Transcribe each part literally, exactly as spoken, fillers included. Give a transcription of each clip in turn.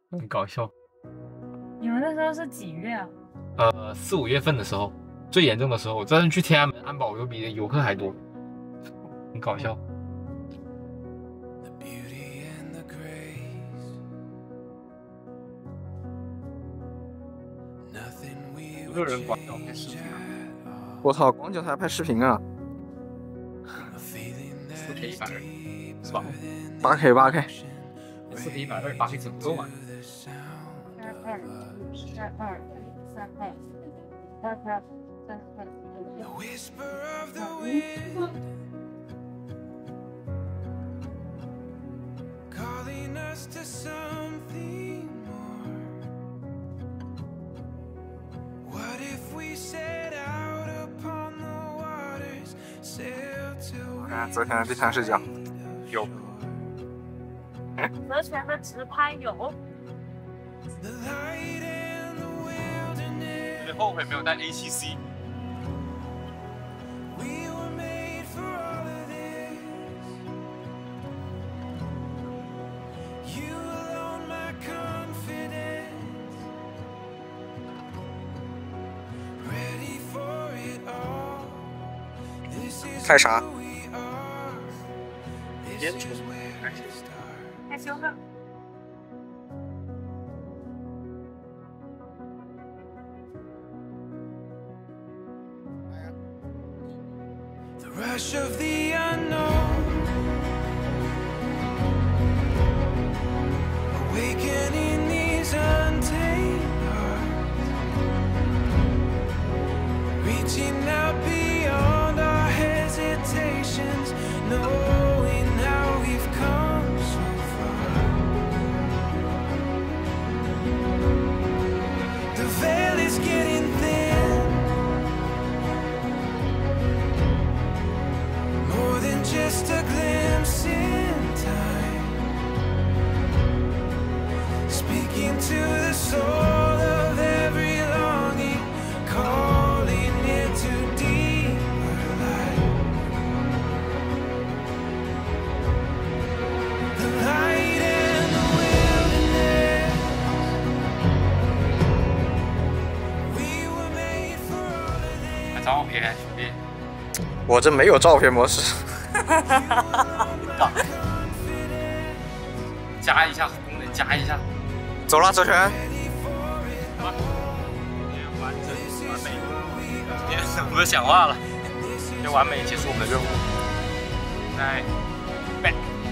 很搞笑。 你们那时候是几月啊？ 呃，四五月份的时候，最严重的时候，我真的去天安门安保都比游客还多，很搞笑。没有人管要拍视频啊！ 我操，光脚还拍视频啊！ 四 K 一百二是吧？ 八 K 八 K， 四 K 一百二，八 K 怎么够嘛？ 二二一，二二三二，二二三二六。 我看昨天的第三视角有。 泽泉的直拍有。 有点后悔没有带 A 七 C。 开啥？ 烟抽， 害羞呢。 Rush of the unknown, awakening these untamed hearts, reaching out beyond our hesitations, knowing how we've come so far. The veil is getting thin. Just a glimpse in time, speaking to the soul of every longing, calling it to deeper light. The light and the wilderness, we were made for all of this. 拍照片，兄弟。 我这没有照片模式。 加一下功能，加一下。 走了，泽泉。 完整完美。今天我们讲话了，就完美结束我们的任务。来 ，back。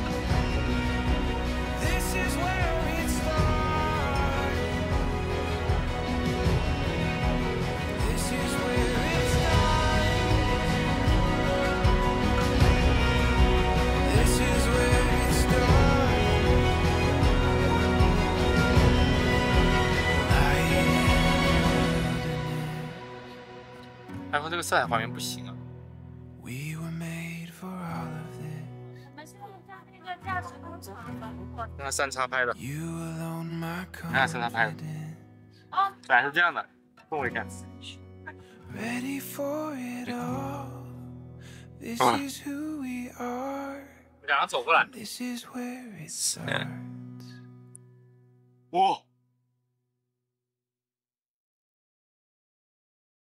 然后这个色彩还原不行啊。 We were made for all of this. 我们现在在那个驾驶工厂吧。 看看三叉拍的， You alone, my 看看三叉拍的， confidence. 哦， 本来是这样的，氛围感。 Ready for it all. This Ah. is who we are. 两个走过来， This is where it starts. 哇！